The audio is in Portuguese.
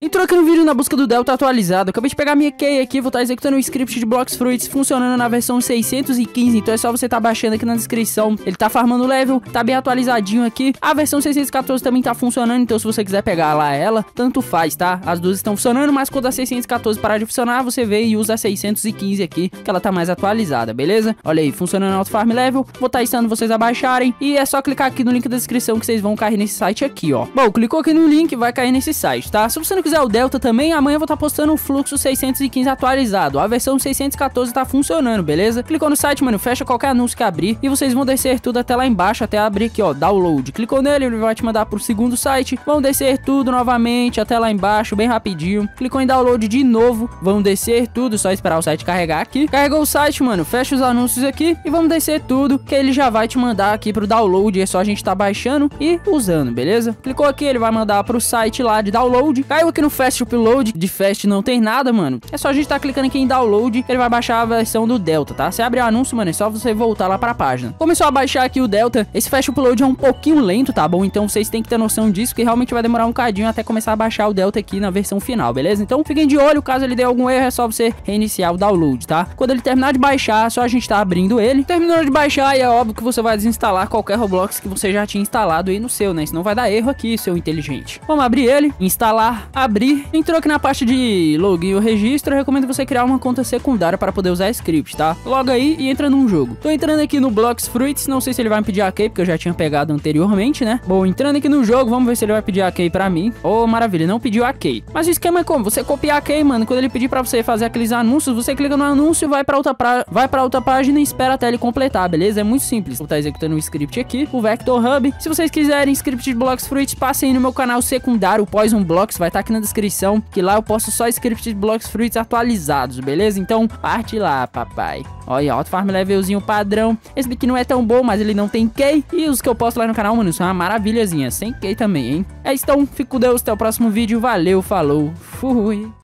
Entrou aqui no vídeo na busca do Delta atualizado. Acabei de pegar minha key aqui, vou estar executando um script de Blox Fruits funcionando na versão 615, então é só você tá baixando aqui na descrição. Ele tá farmando level, tá bem atualizadinho aqui. A versão 614 também tá funcionando, então se você quiser pegar lá ela, tanto faz, tá? As duas estão funcionando, mas quando a 614 parar de funcionar, você vem e usa a 615 aqui, que ela tá mais atualizada, beleza? Olha aí, funcionando auto farm level, vou estar ensinando vocês a baixarem e é só clicar aqui no link da descrição que vocês vão cair nesse site aqui, ó. Bom, clicou aqui no link, vai cair nesse site, tá? Se você não quiser o Delta também, amanhã eu vou estar postando o fluxo 615 atualizado. A versão 614 tá funcionando, beleza? Clicou no site, mano, fecha qualquer anúncio que abrir e vocês vão descer tudo até lá embaixo, até abrir aqui, ó, download. Clicou nele, ele vai te mandar pro segundo site. Vão descer tudo novamente até lá embaixo, bem rapidinho. Clicou em download de novo, vão descer tudo, só esperar o site carregar aqui. Carregou o site, mano, fecha os anúncios aqui e vamos descer tudo, que ele já vai te mandar aqui pro download. É só a gente tá baixando e usando, beleza? Clicou aqui, ele vai mandar pro site lá de download. Caiu aqui no Fast Upload, de Fast não tem nada, mano. É só a gente tá clicando aqui em download, ele vai baixar a versão do Delta, tá? Você abre o anúncio, mano, é só você voltar lá pra página. Começou a baixar aqui o Delta. Esse Fast Upload é um pouquinho lento, tá bom? Então vocês têm que ter noção disso, que realmente vai demorar um cadinho até começar a baixar o Delta aqui na versão final, beleza? Então fiquem de olho, caso ele dê algum erro, é só você reiniciar o download, tá? Quando ele terminar de baixar, é só a gente tá abrindo ele. Terminou de baixar e é óbvio que você vai desinstalar qualquer Roblox que você já tinha instalado aí no seu, né? Senão vai dar erro aqui, seu inteligente. Vamos abrir ele, instalar, abrir. Entrou aqui na parte de login ou registro, eu recomendo você criar uma conta secundária para poder usar script, tá? Loga aí e entra num jogo. Tô entrando aqui no Blox Fruits, não sei se ele vai me pedir a key, porque eu já tinha pegado anteriormente, né? Bom, entrando aqui no jogo, vamos ver se ele vai pedir a key pra mim. Oh, maravilha, não pediu a key. Mas o esquema é como? Você copiar a key, mano, quando ele pedir pra você fazer aqueles anúncios, você clica no anúncio, vai pra outra página e espera até ele completar, beleza? É muito simples. Vou estar executando um script aqui, o Vector Hub. Se vocês quiserem script de Blox Fruits, passem aí no meu canal secundário, o Poison Blocks, vai estar aqui na descrição, que lá eu posto só script de Blox Fruits atualizados, beleza? Então, parte lá, papai. Olha, Auto Farm Levelzinho padrão. Esse daqui não é tão bom, mas ele não tem key. E os que eu posto lá no canal, mano, são uma maravilhazinha. Sem key também, hein? É isso, então, fico com Deus, até o próximo vídeo. Valeu, falou, fui!